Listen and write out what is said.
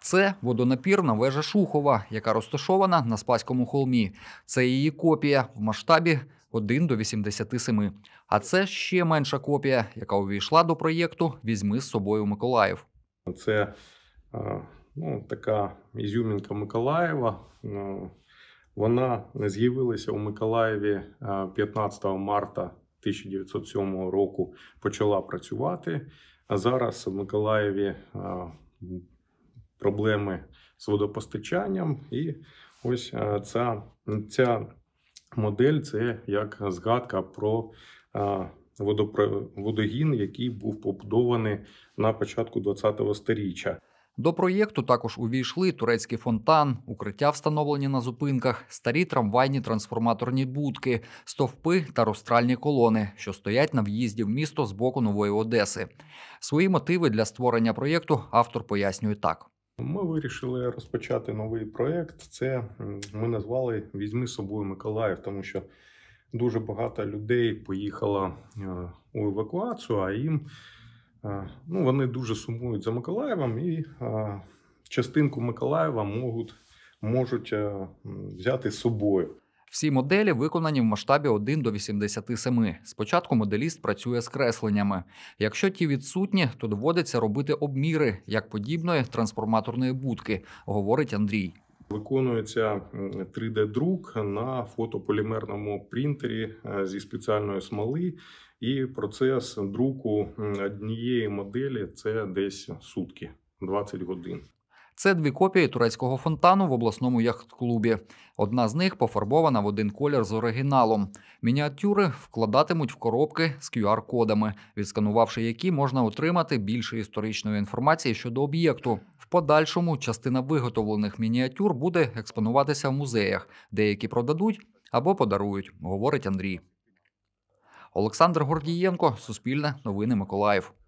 Це водонапірна вежа Шухова, яка розташована на Спаському холмі. Це її копія в масштабі 1:87. А це ще менша копія, яка увійшла до проєкту «Візьми з собою Миколаїв». Це така ізюмінка Миколаєва. Вона з'явилася у Миколаєві 15 марта 1907 року, почала працювати. А зараз в Миколаєві проблеми з водопостачанням. І ось ця модель – це як згадка про водогін, який був побудований на початку ХХ століття. До проєкту також увійшли турецький фонтан, укриття, встановлені на зупинках, старі трамвайні трансформаторні будки, стовпи та розстральні колони, що стоять на в'їзді в місто з боку Нової Одеси. Свої мотиви для створення проєкту автор пояснює так. Ми вирішили розпочати новий проєкт. Це ми назвали «Візьми з собою Миколаїв», тому що дуже багато людей поїхало у евакуацію, а їм вони дуже сумують за Миколаєвом і частинку Миколаєва можуть взяти з собою. Всі моделі виконані в масштабі 1:87. Спочатку моделіст працює з кресленнями. Якщо ті відсутні, то доводиться робити обміри, як подібної трансформаторної будки, говорить Андрій. Виконується 3D-друк на фотополімерному принтері зі спеціальної смоли. І процес друку однієї моделі – це десь сутки, 20 годин. Це дві копії турецького фонтану в обласному яхт-клубі. Одна з них пофарбована в один колір з оригіналом. Мініатюри вкладатимуть в коробки з QR-кодами, відсканувавши які можна отримати більше історичної інформації щодо об'єкту. В подальшому частина виготовлених мініатюр буде експонуватися в музеях, деякі продадуть або подарують, говорить Андрій. Олександр Гордієнко, Суспільне новини, Миколаїв.